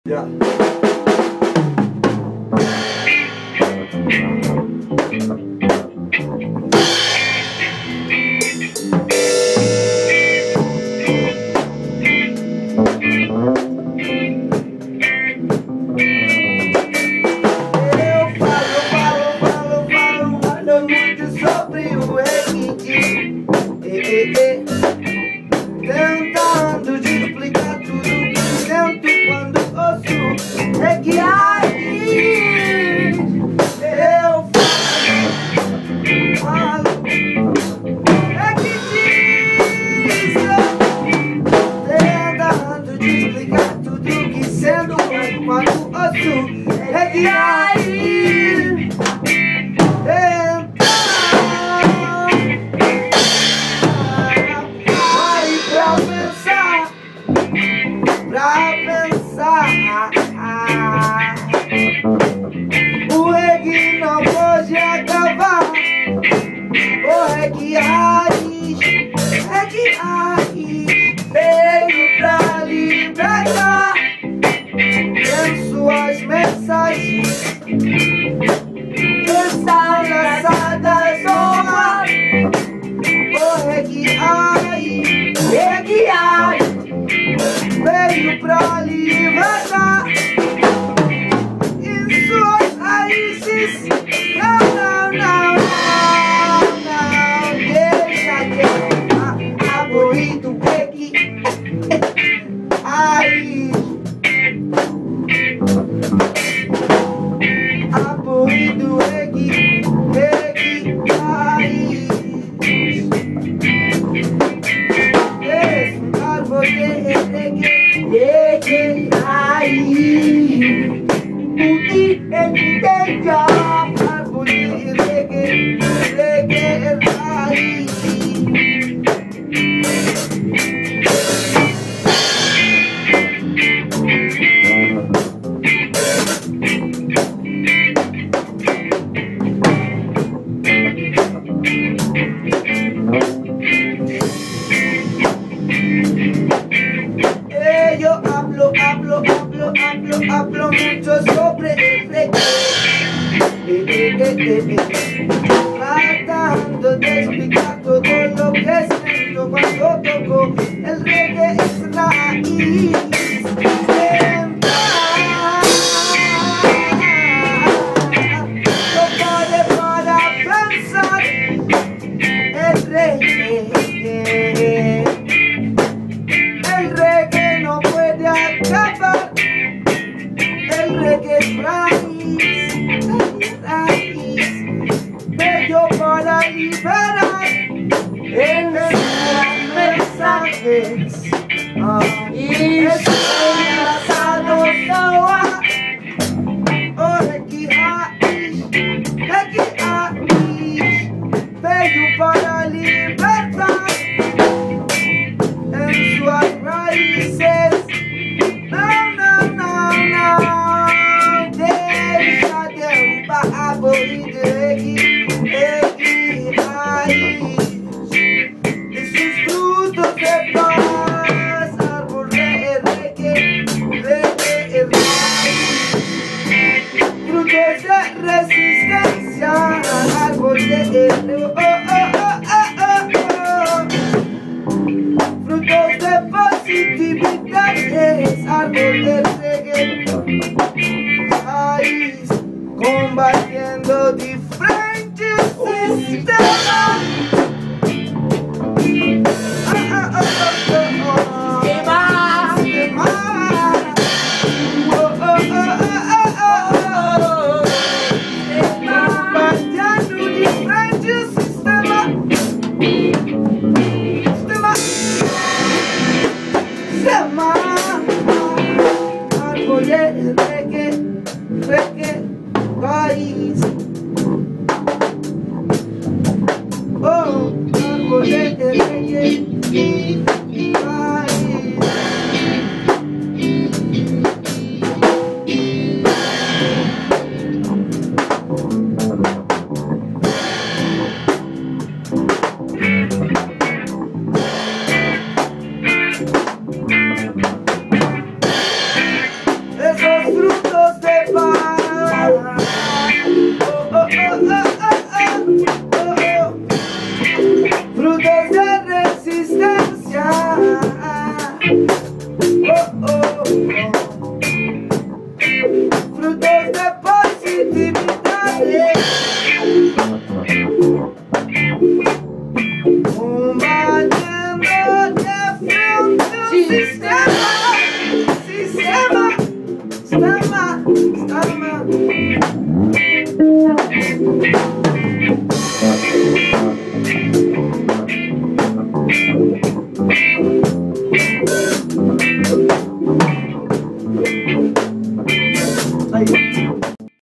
Yeah. Falo muito sobre o reggae, tentando de explicar tudo que sinto quando ouço reggae. Eu falo reggae, tentando de explicar tudo que sinto quando ouço reggae. O reggae não pode acabar. O reggae raiz veio pra libertar. Tem suas mensagens estão lançadas no ar. O reggae veio pra libertar. Em suas raízes, não, deixa que a corrida pegue. Apoio reggae, esse árvore reggae, yo hablo mucho sobre el reggae, tratando de explicar todo lo que siento cuando toco el reggae. Es raíz. No pare para pensar el reggae. El reggae no puede acabar. El reggae es raíz, bello para liberar. En sus mensajes es enlazado soa. Oh, reggae raiz, bello para libertar. En sus raíces, deixa derrubar a corrida reggae raiz. E sus frutos de paz, árvore reggae raiz. Frutos de resistencia, árvore frutos de positividad, es árbol del reggae raiz, combatiendo diferentes sistemas. Combatiendo diferentes sistemas. Árbol del reggae.